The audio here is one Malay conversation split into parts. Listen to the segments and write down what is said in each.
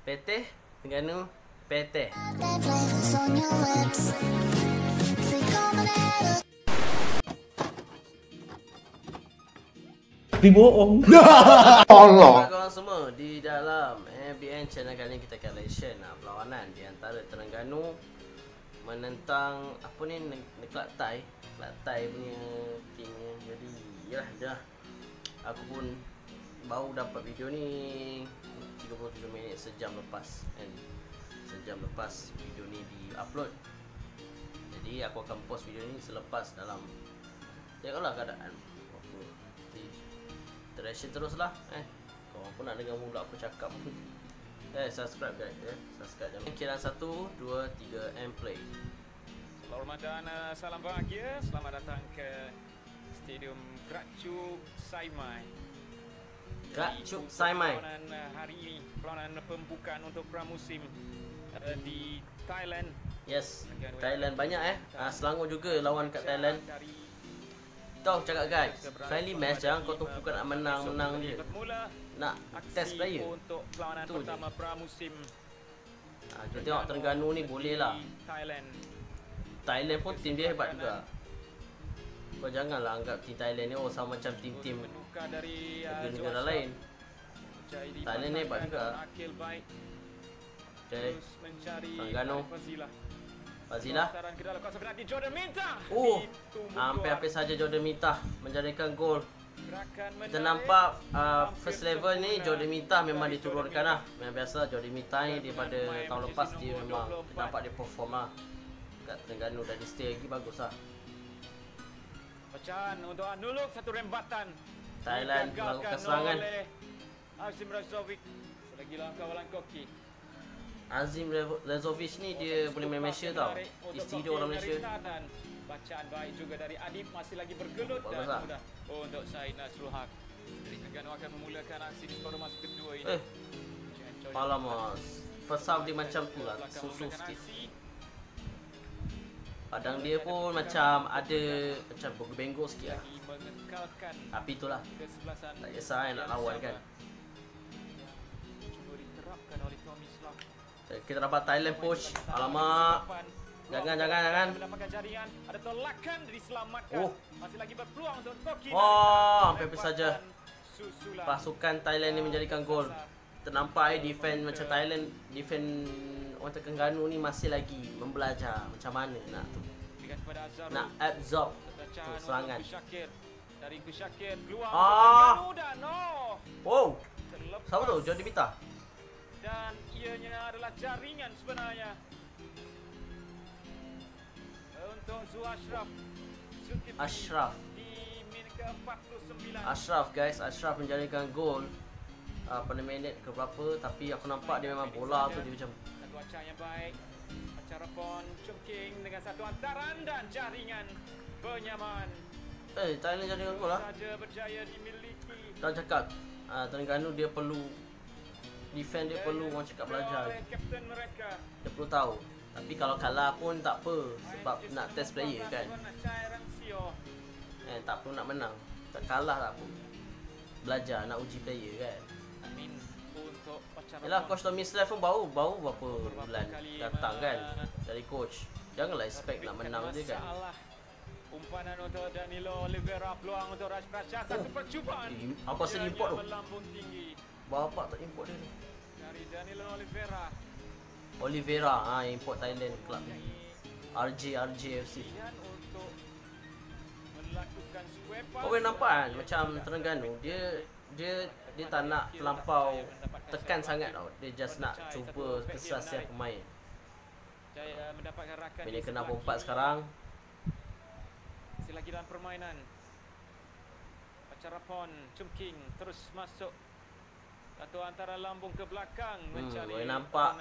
Peteh, Terengganu, Peteh. Tapi bohong. Allah. Korang semua di dalam MBN channel kali ni kita akan reaction perlawanan di antara Terengganu menentang apa ni Kelantan punya timnya. Jadi yalah aku pun baru dapat video ni 37 minit sejam lepas kan. Sejam lepas video ni di-upload. Jadi aku akan post video ni selepas dalam tengoklah keadaan apa. Reaction teruslah Korang pun nak dengar mula aku cakap pun subscribe guys subscribe jangan. Kiraan 1, 2, 3 and play. Selamat Ramadan, salam bahagia. Selamat datang ke Stadium Krak Chuk Saimai. Krak Chuk Saimai. Perlawanan hari ini, perlawanan pembukaan untuk pramusim di Thailand. Yes, Thailand banyak Selangor juga lawan kat Thailand. Tahu cakap guys, friendly match jangan kau tumpukan nak menang je. Nak test player. Untuk perlawanan pertama pramusim. Kita tengok Terengganu ni boleh lah. Thailand pun tim dia hebat juga. Kau janganlah anggap tim Thailand ni sama macam tim-tim negara lain. Thailand ni hebat juga. Okay, Terengganu Fazilah. Hampir-hampir saja Jordan Mintah menjadikan gol. Kita nampak first level ni Jordan Mintah memang diturunkan lah. Memang biasa Jordan Mintah ni daripada tahun lepas dia memang nampak dia perform lah. Kat Terengganu dah di stay lagi bagus lah. Pecahan untuk Anuluk, satu rembatan. Thailand melakukan serangan. Azim Razovic lagi langkah koki. Azim Razovic ni dia boleh main Malaysia tau. Isteri dia orang Malaysia. Bacaan baik juga dari Adib, masih lagi bergelut dan mudah untuk Said Nasrul Haq. Jadi Terengganu akan memulakan aksi di separuh masa kedua ini. Alamak, first half dia macam tu lah, susu sikit. Padang dia pun macam ada macam berbenggok sikit lah. Tapi itulah, tak kisah nak lawan kan. Kita dapat Thailand push. Alamak. Jangan. Mendapatkan jaringan, ada tolakan diselamatkan. Masih lagi berpeluang untuk Toki. Hampir saja pasukan Thailand ni menjadikan gol. Ternampak defend macam Thailand, defend orang Terengganu ni masih lagi membelajar macam mana nak absorb serangan. Dari Syakir keluar Terengganu dan siapa tu? Jordan Mintah. Dan ianya adalah jaringan sebenarnya untuk Zu Ashraf di minit ke-49. Ashraf menjadikan gol pada minit ke berapa, tapi aku nampak dia memang bola tu dia macam satu acah yang baik. Acara pon Chungking dengan satu hantaran dan jaringan penyaman. Thailand jadikan gol lah. Saja berjaya dimiliki. Dah cakap Terengganu dia perlu defend, dia perlu orang cakap belajar. Dia perlu tahu. Tapi kalau kalah pun tak apa, sebab nak test player kan. Tak perlu nak menang. Tak kalah tak apa. Belajar nak uji player kan. Yalah, coach Tommy Slav pun baru berapa bulan datang kan dari coach. Janganlah expect nak menang je kan. Umpanan untuk Danilo Oliveira, peluang untuk Rajpratcha, satu percubaan. Aku rasa import tu. Bapak tak import dia ni. Dari Danilo Oliveira. Import Thailand club ni. RJFC. Kau boleh nampak kan macam Terengganu dia tak nak terlampau tekan sangat tau. Dia just nak cuba keselesian pemain. Bila kena bombat sekarang. Masih lagi dalam permainan. Acara pon Chungking terus masuk. Satu antara lambung ke belakang mencari. Boleh nampak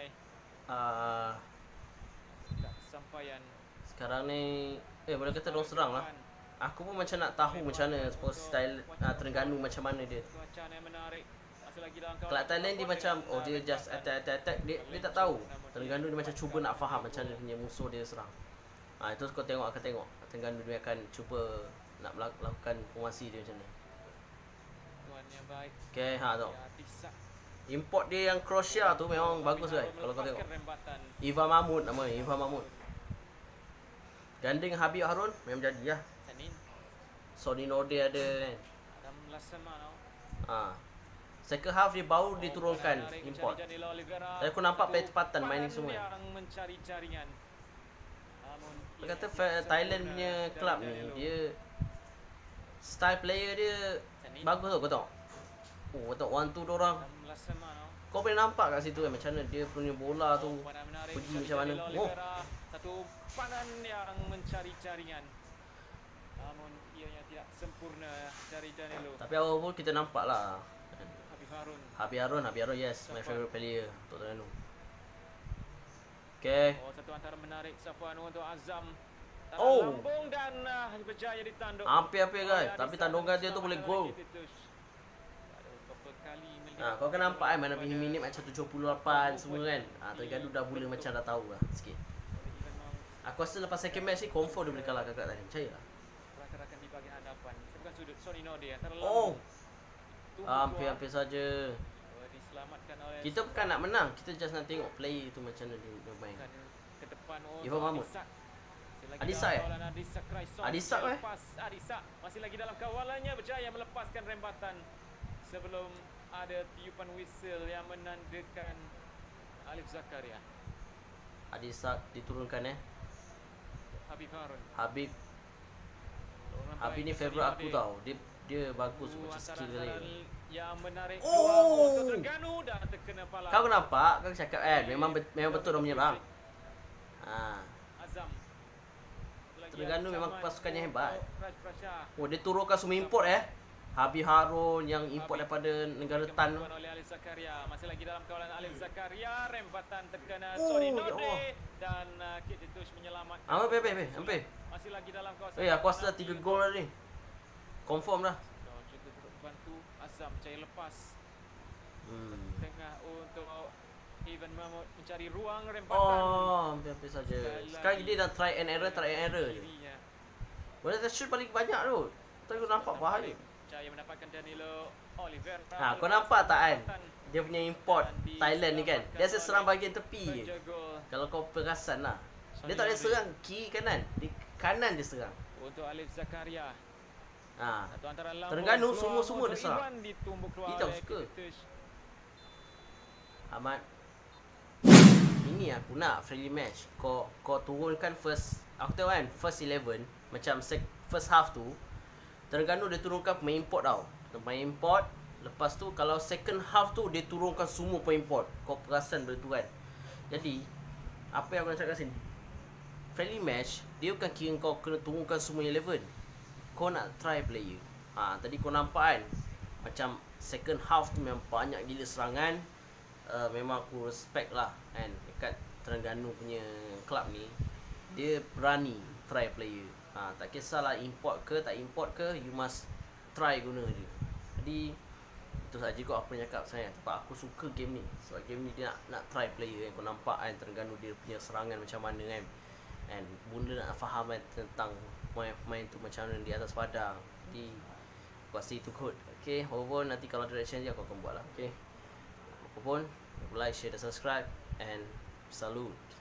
kesampaian. Sekarang ni boleh kata diorang serang lah. Aku pun macam nak tahu macam mana style Terengganu macam mana dia. Kalau Thailand dia macam dia just attack. Dia tak tahu. Terengganu dia macam cuba nak faham macam mana punya musuh dia serang. Itu kau tengok Terengganu dia akan cuba nak melakukan formasi dia macam mana. Okay, tau. Import dia yang Croatia tu memang bagus guys. Kalau kau tengok. Ivan Mahmud namanya, Ivan Mahmud. Ganding Habib Harun memang jadi lah. Sony Node ada kan. Second half dia baru diturunkan import. Jadi aku nampak percepatan main ni semua. Dia kata Thailand punya club ni dia style player dia bagus tau, kau tengok. Oh, tengok one two dorang. Kau boleh nampak kat situ kan macam mana dia punya bola tu pergi macam mana. Oh, satu umpan yang mencari jaringan. Namun ianya tidak sempurna dari Danilo. Tapi awal pun kita nampak lah. Habib Harun, yes, my favorite player untuk Terengganu. Okay. Oh, satu antara menarik Safwan untuk Azam. Oh, lambung dan berjaya ditanduk. Hampir-hampir guys, tapi tandungan dia tu boleh gol. Kau kan nampak kan mana minit macam 78 semua kan. Terengganu dah mula macam dah tahu lah sikit. Aku rasa lepas second match ni confirm dia boleh kalah kakak tadi, percaya lah. Rakan-rakan di bahagian hadapan. Bukan sudut Sony Node antara oh, hampir saja. Kita bukan nak menang, kita just nak tengok play tu macam mana dia main. Ke depan Ivan Mahmud. Adisak Adisak masih lagi dalam kawalannya, berjaya melepaskan rembatan sebelum ada tiupan whistle yang menandakan Alif Zakaria. Adisak diturunkan Habib Harun. Habib ni favourite aku tau. Dia bagus macam skill dia. Yang menarik untuk Terengganu dan terkena pala. Kau nampak? Kau cakap memang betul dia menyerang. Azam. Terengganu memang pasukannya hebat. Oh, dia turunkan semua import Habib Harun yang import daripada negara Tan. Masih lagi dalam kawalan Alif Zakaria, rembatan terkena Sony Node dan Kititus menyelamatkan. Hampir. Masih lagi dalam kawasan. Aku rasa 3 gol dah ni. Confirm dah. Cukup bantu Azam cari lepas. Tengah untuk Ivan Mahmud mencari ruang rembatan. Hampir saja. Sekarang dia dah try and error je. Boleh shoot paling banyak tu. Tapi aku nampak bahaya. Jaya mendapatkan Danilo Oliveira. Kau nampak tak kan? Dia punya import Thailand ni kan. Dia asyik serang bahagian tepi je. Kalau kau perasan lah. Dia tak boleh serang kiri kanan. Di kanan dia serang. Untuk Alif Zakaria. Terengganu semua dia serang. Dia tak suka. Ahmad. Ini aku nak friendly match. Kau turunkan first. Aku tengok kan first 11. Macam first half tu Terengganu dia turunkan pemain import tau. Pemain import. Lepas tu kalau second half tu dia turunkan semua pemain import. Kau perasan benda tu kan. Jadi apa yang aku nak cakap sini, friendly match dia bukan kira kau kena turunkan semua 11. Kau nak try player. Tadi kau nampak kan macam second half tu memang banyak gila serangan. Memang aku respect lah kan dekat Terengganu punya club ni. Dia berani try player. Tak kisahlah import ke tak import ke, you must try guna je. Jadi itu saja kot apa yang cakap saya. Sebab aku suka game ni. Sebab game ni dia nak try player kan. Kau nampak kan Terengganu dia punya serangan macam mana kan. And bunda nak faham kan tentang main tu macam mana di atas padang. Jadi aku rasa itu kot. Okay, apapun nanti kalau ada reaction je aku akan buat lah. Okay, apapun like, share dan subscribe. And salute.